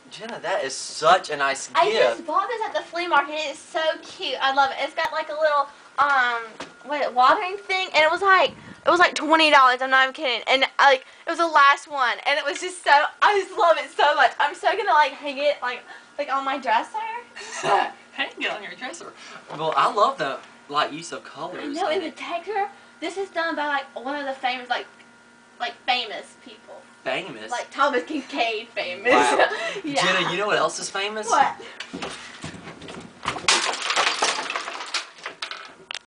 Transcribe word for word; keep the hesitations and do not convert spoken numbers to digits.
Jenna, that is such a nice gift. I just bought this at the flea market. It is so cute. I love it. It's got like a little um what watering thing, and it was like it was like twenty dollars. I'm not even kidding. And like it was the last one, and it was just so I just love it so much. I'm so gonna like hang it like like on my dresser. Hang it on your dresser. Well, I love the like use of colors. I know, and the texture. This is done by like one of the famous like like famous people. Famous? Like Thomas Kincaid famous. Wow. Yeah. Jenna, you know what else is famous? What?